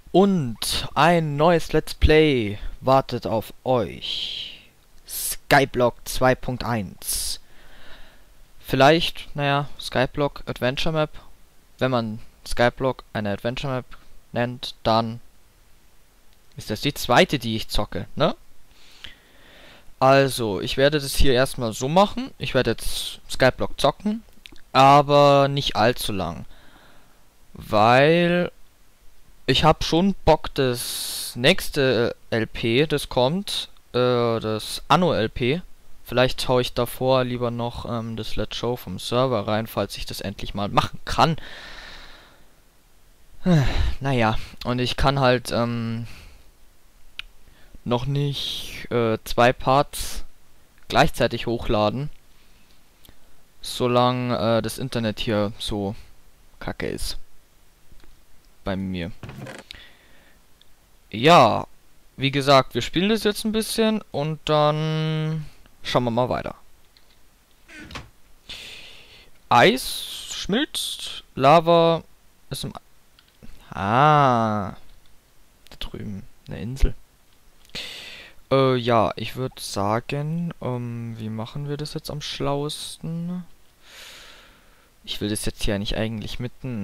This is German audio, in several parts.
Und ein neues Let's Play wartet auf euch. Skyblock 2.1. Vielleicht, naja, Skyblock Adventure Map. Wenn man Skyblock eine Adventure Map nennt, dann ist das die zweite, die ich zocke, ne? Also, ich werde das hier erstmal so machen. Ich werde jetzt Skyblock zocken, aber nicht allzu lang. Weil ich habe schon Bock, das nächste LP, das kommt, das Anno-LP. Vielleicht schaue ich davor lieber noch das Let's Show vom Server rein, falls ich das endlich mal machen kann. Naja, und ich kann halt noch nicht zwei Parts gleichzeitig hochladen, solange das Internet hier so kacke ist. Bei mir. Ja, wie gesagt, wir spielen das jetzt ein bisschen und dann schauen wir mal weiter. Eis schmilzt, Lava ist im... Ah, da drüben, eine Insel. Ja, ich würde sagen, wie machen wir das jetzt am schlauesten? Ich will das jetzt hier nicht eigentlich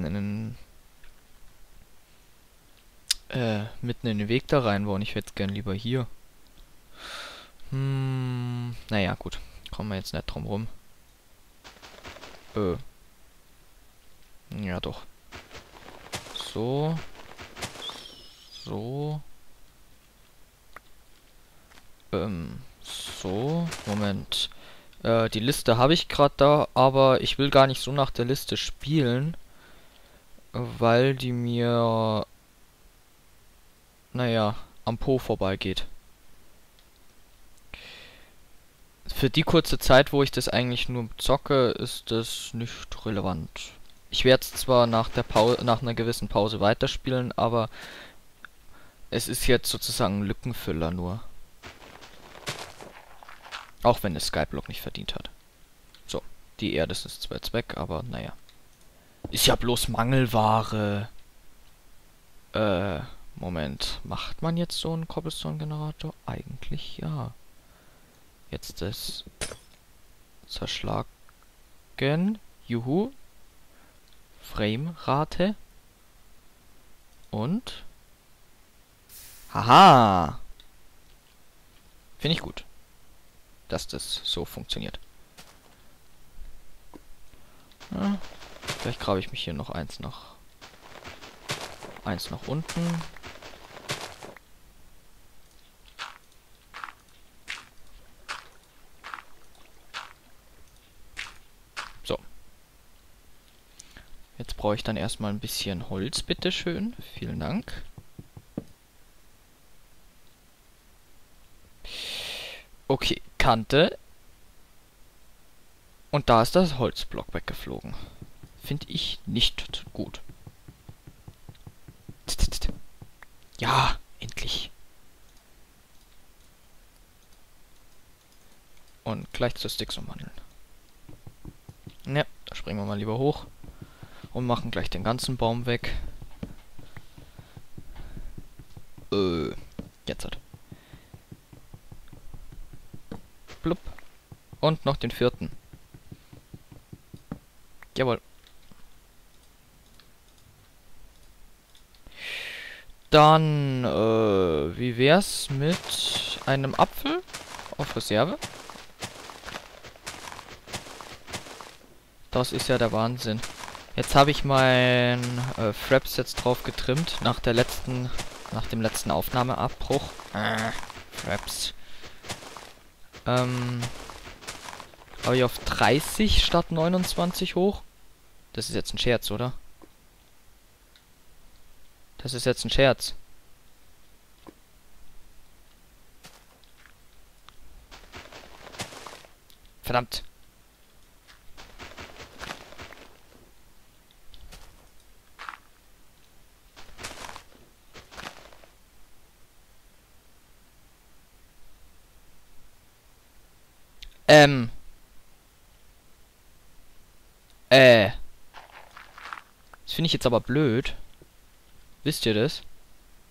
mitten in den Weg da reinbauen. Ich hätte es gern lieber hier. Naja, gut. Kommen wir jetzt nicht drum rum. Ja doch. So. So. So. Moment. Die Liste habe ich gerade da, aber ich will gar nicht so nach der Liste spielen, weil die mir, naja, am Po vorbeigeht. Für die kurze Zeit, wo ich das eigentlich nur zocke, ist das nicht relevant. Ich werde es zwar nach einer gewissen Pause weiterspielen, aber es ist jetzt sozusagen ein Lückenfüller nur. Auch wenn es Skyblock nicht verdient hat. So, die Erde ist zwar jetzt weg, aber naja. Ist ja bloß Mangelware. Moment. Macht man jetzt so einen Cobblestone-Generator? Eigentlich ja. Jetzt das zerschlagen. Juhu. Framerate. Und... Haha. Finde ich gut, dass das so funktioniert. Ja, vielleicht grabe ich mich hier noch eins nach unten. So. Jetzt brauche ich dann erstmal ein bisschen Holz, bitteschön. Vielen Dank. Okay, Kante. Und da ist das Holzblock weggeflogen. Finde ich nicht gut. Ja, endlich. Und gleich zur Sticks umwandeln. Ne, da springen wir mal lieber hoch. Und machen gleich den ganzen Baum weg. Jetzt hat. Blub. Und noch den vierten. Jawohl. Dann, wie wär's mit einem Apfel auf Reserve? Das ist ja der Wahnsinn. Jetzt habe ich mein Fraps jetzt drauf getrimmt nach dem letzten Aufnahmeabbruch. Fraps. Habe ich auf 30 statt 29 hoch. Das ist jetzt ein Scherz, oder? Das ist jetzt ein Scherz. Verdammt. Das finde ich jetzt aber blöd. Wisst ihr das?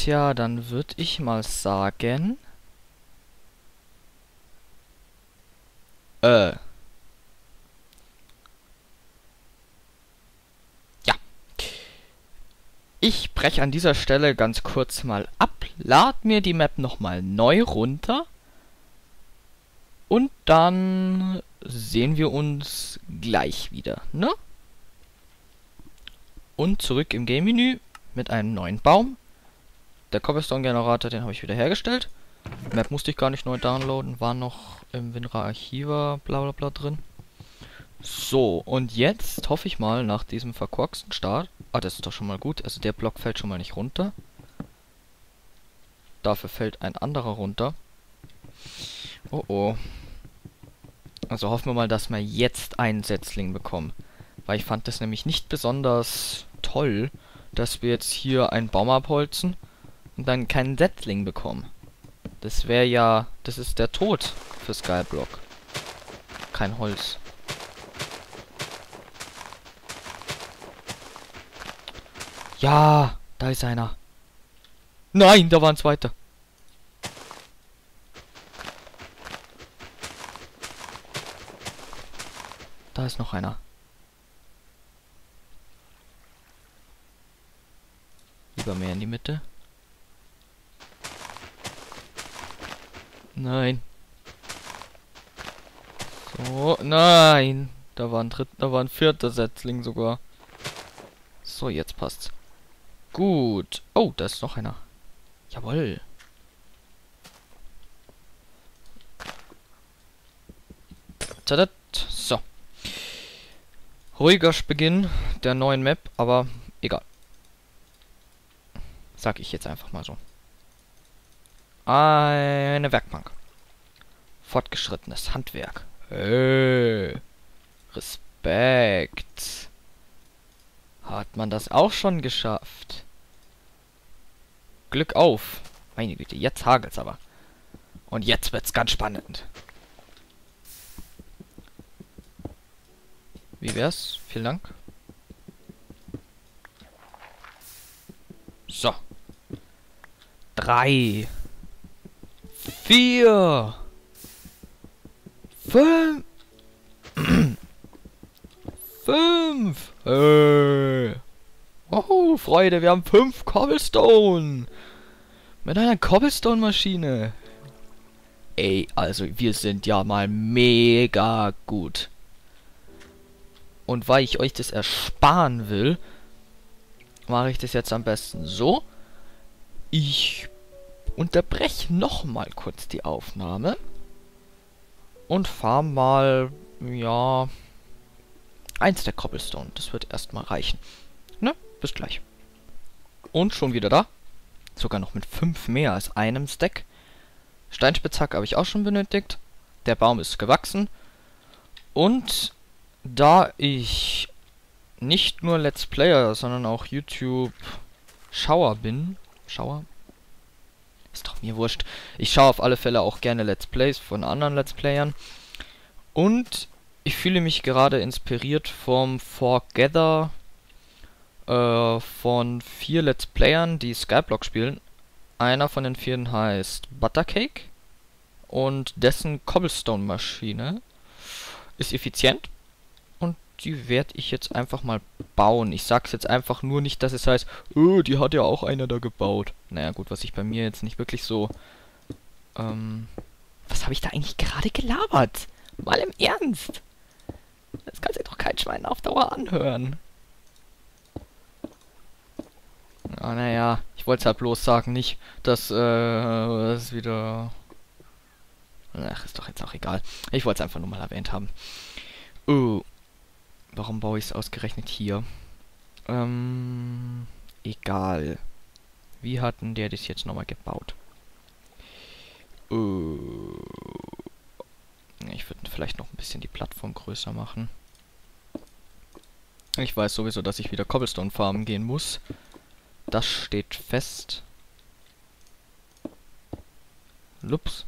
Tja, dann würde ich mal sagen... Ja. Ich breche an dieser Stelle ganz kurz mal ab, lad mir die Map nochmal neu runter und dann sehen wir uns gleich wieder, ne? Und zurück im Game-Menü mit einem neuen Baum. Der Cobblestone-Generator, den habe ich wieder hergestellt. Map musste ich gar nicht neu downloaden, war noch im WinRAR Archiva bla bla bla drin. So, und jetzt hoffe ich mal nach diesem verkorksten Start. Ah, das ist doch schon mal gut. Also der Block fällt schon mal nicht runter. Dafür fällt ein anderer runter. Oh oh. Also hoffen wir mal, dass wir jetzt einen Setzling bekommen. Weil ich fand das nämlich nicht besonders toll, dass wir jetzt hier einen Baum abholzen und dann keinen Setzling bekommen. Das wäre ja... Das ist der Tod für Skyblock. Kein Holz. Ja, da ist einer. Nein, da war ein zweiter. Da ist noch einer. Lieber mehr in die Mitte. Nein. So, nein. Da war ein vierter Setzling sogar. So, jetzt passt's. Gut. Oh, da ist noch einer. Jawohl. Tadat. So. Ruhiger Beginn der neuen Map, aber egal. Sag ich jetzt einfach mal so. Eine Werkbank. Fortgeschrittenes Handwerk. Respekt. Hat man das auch schon geschafft? Glück auf. Meine Güte, jetzt hagelt's aber. Und jetzt wird's ganz spannend. Wie wär's? Vielen Dank. So. 3. 4. 5. 5. Oh, Freude, wir haben 5 Cobblestone. Mit einer Cobblestone-Maschine. Ey, also wir sind ja mal mega gut. Und weil ich euch das ersparen will, mache ich das jetzt am besten so. Ich unterbreche nochmal kurz die Aufnahme. Und fahre mal, ja, 1 der Cobblestone. Das wird erstmal reichen. Ne? Bis gleich. Und schon wieder da. Sogar noch mit 5 mehr als einem Stack. Steinspitzhacke habe ich auch schon benötigt. Der Baum ist gewachsen. Und da ich nicht nur Let's Player, sondern auch YouTube-Schauer bin. Schauer? Ist doch mir wurscht. Ich schaue auf alle Fälle auch gerne Let's Plays von anderen Let's Playern. Und ich fühle mich gerade inspiriert vom Forgether von 4 Let's Playern, die Skyblock spielen. Einer von den 4 heißt Buttercake. Und dessen Cobblestone-Maschine ist effizient. Und die werde ich jetzt einfach mal bauen. Ich sag's jetzt einfach nur nicht, dass es heißt, oh, die hat ja auch einer da gebaut. Naja gut, was ich bei mir jetzt nicht wirklich so... was habe ich da eigentlich gerade gelabert? Mal im Ernst. Das kann sich doch kein Schwein auf Dauer anhören. Ah, naja, ich wollte es halt bloß sagen, nicht, dass es wieder... Ach, ist doch jetzt auch egal. Ich wollte es einfach nur mal erwähnt haben. Oh. Warum baue ich es ausgerechnet hier? Egal. Wie hat denn der das jetzt nochmal gebaut? Ich würde vielleicht noch ein bisschen die Plattform größer machen. Ich weiß sowieso, dass ich wieder Cobblestone farmen gehen muss. Das steht fest. Lups.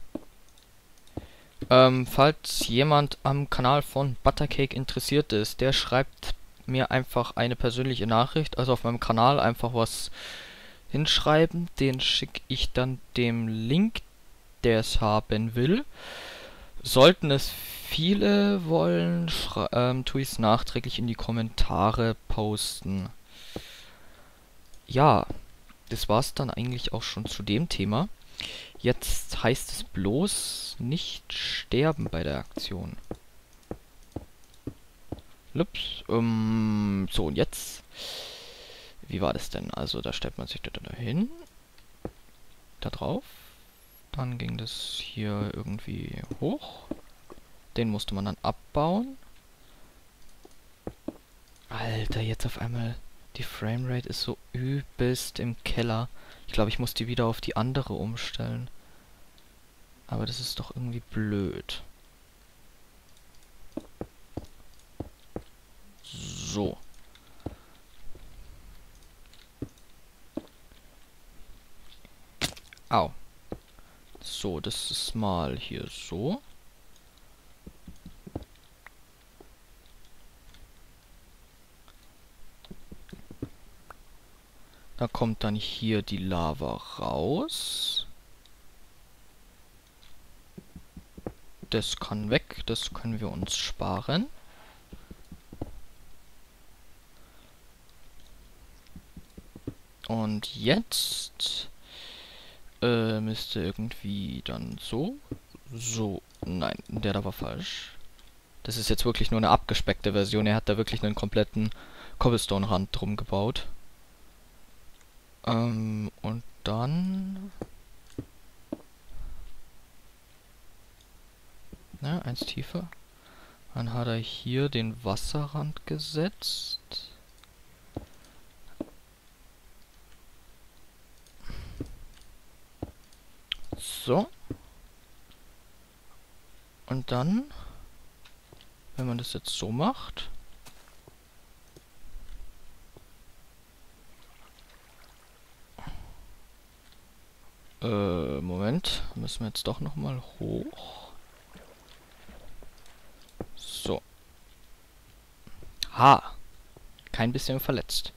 Falls jemand am Kanal von Buttercake interessiert ist, der schreibt mir einfach eine persönliche Nachricht, also auf meinem Kanal einfach was hinschreiben. Den schicke ich dann dem Link, der es haben will. Sollten es viele wollen, tue ich es nachträglich in die Kommentare posten. Ja, das war's dann eigentlich auch schon zu dem Thema. Jetzt heißt es bloß nicht sterben bei der Aktion. Ups, so und jetzt. Wie war das denn? Also da stellt man sich da hin. Da drauf. Dann ging das hier irgendwie hoch. Den musste man dann abbauen. Alter, jetzt auf einmal die Framerate ist so übelst im Keller. Ich glaube, ich muss die wieder auf die andere umstellen. Aber das ist doch irgendwie blöd. So. Au. So, das ist mal hier so. Da kommt dann hier die Lava raus. Das kann weg, das können wir uns sparen. Und jetzt müsste irgendwie dann so. So. Nein, der da war falsch. Das ist jetzt wirklich nur eine abgespeckte Version. Er hat da wirklich einen kompletten Cobblestone-Rand drum gebaut. Und dann... Na, eins tiefer. Dann hat er hier den Wasserrand gesetzt. So. Und dann, wenn man das jetzt so macht... Moment. Müssen wir jetzt doch nochmal hoch. So. Ha! Kein bisschen verletzt.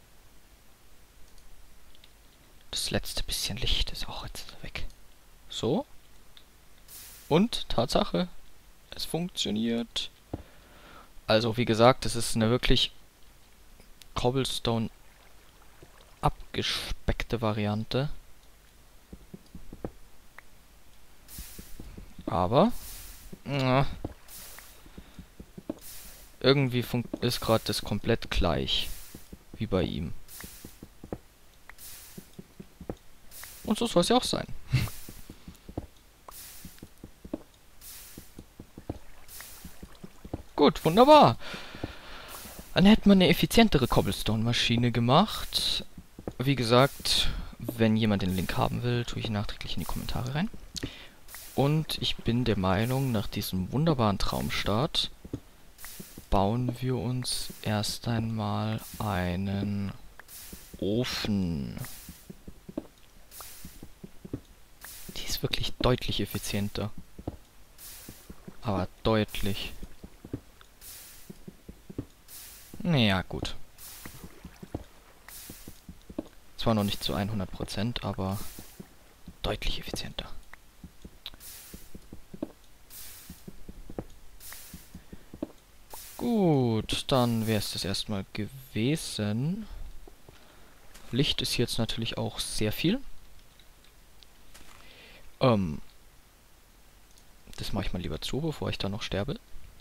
Das letzte bisschen Licht ist auch jetzt weg. So. Und, Tatsache, es funktioniert. Also, wie gesagt, das ist eine wirklich Cobblestone abgespeckte Variante. Aber, irgendwie ist gerade das komplett gleich wie bei ihm. Und so soll es ja auch sein. Gut, wunderbar. Dann hätte man eine effizientere Cobblestone-Maschine gemacht. Wie gesagt, wenn jemand den Link haben will, tue ich ihn nachträglich in die Kommentare rein. Und ich bin der Meinung, nach diesem wunderbaren Traumstart bauen wir uns erst einmal einen Ofen. Die ist wirklich deutlich effizienter. Aber deutlich. Naja, gut. Zwar noch nicht zu 100%, aber deutlich effizienter. Gut, dann wäre es das erstmal gewesen. Licht ist jetzt natürlich auch sehr viel. Das mache ich mal lieber zu, bevor ich dann noch sterbe.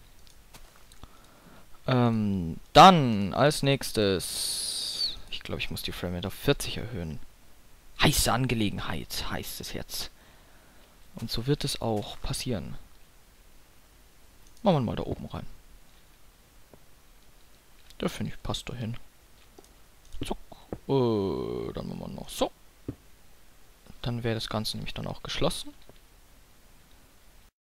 Dann als nächstes... Ich glaube, ich muss die Framerate auf 40 erhöhen. Heiße Angelegenheit heißt es jetzt. Und so wird es auch passieren. Machen wir mal da oben rein. Da finde ich, passt da hin. Zuck. Dann machen wir noch so. Dann wäre das Ganze nämlich dann auch geschlossen.